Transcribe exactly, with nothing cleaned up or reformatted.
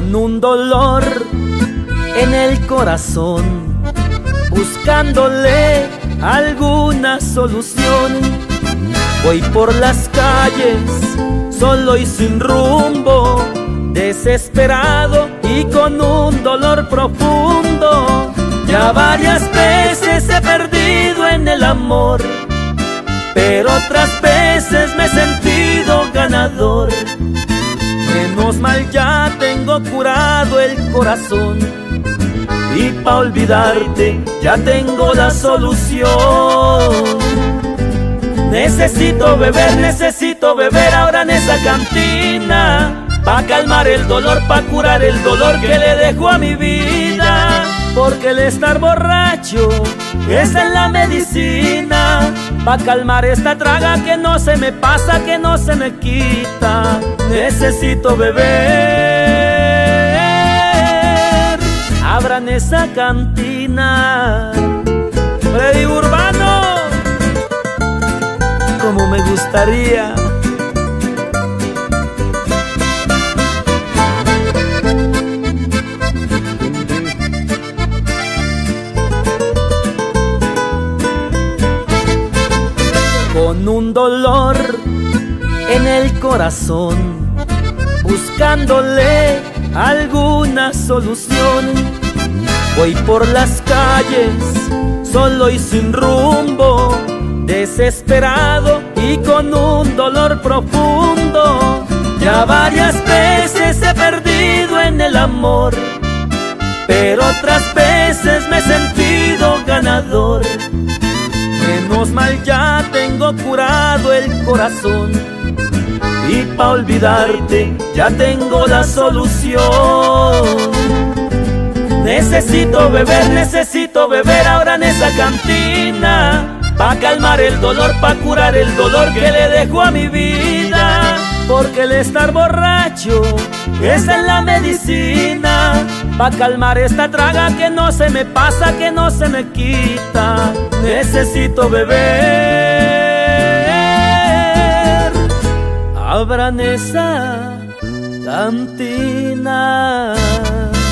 con un dolor en el corazón, buscándole alguna solución. Voy por las calles solo y sin rumbo, desesperado y con un dolor profundo. Ya varias veces he perdido en el amor, pero otras veces me he sentido ganador. Menos mal ya tengo curado el corazón, y pa' olvidarte ya tengo la solución. Necesito beber, necesito beber ahora en esa cantina, pa' calmar el dolor, pa' curar el dolor que le dejo a mi vida. Porque el estar borracho es en la medicina, pa' calmar esta traga que no se me pasa, que no se me quita. Necesito beber, abran esa cantina. Freddy Urbano, como me gustaría. Con un dolor en el corazón, buscándole alguna solución. Voy por las calles solo y sin rumbo, desesperado y con un dolor profundo. Ya varias veces he perdido en el amor, pero otras veces me he sentido ganador. Menos mal ya tengo curado el corazón, y pa' olvidarte ya tengo la solución. Necesito beber, necesito beber ahora en esa cantina, pa' calmar el dolor, pa' curar el dolor que le dejo a mi vida. Porque el estar borracho es en la medicina, pa' calmar esta traga que no se me pasa, que no se me quita. Necesito beber, abran esa cantina.